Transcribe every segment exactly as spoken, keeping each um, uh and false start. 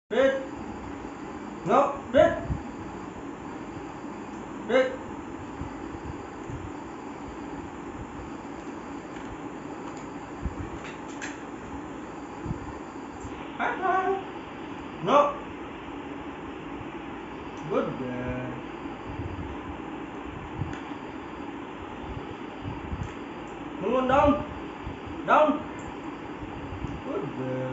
Spitz. No, Spitz. Spitz. High five. No. Good girl. Move on down. Down. Good girl.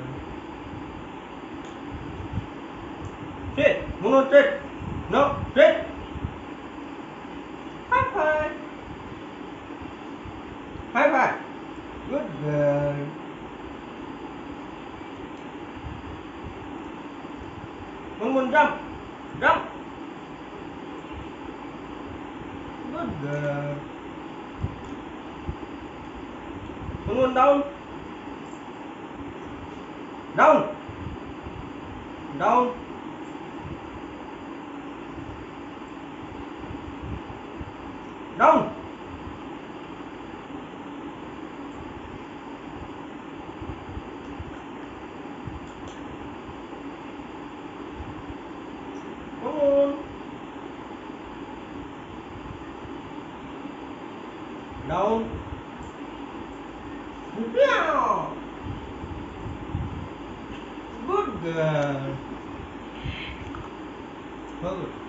Sit. Move on, sit. No, sit. High five. High five. Good girl. Move on, jump. Jump. Good girl. Move on down. Down. Down. Down. Come on. Down. Yeah. Good girl. Good.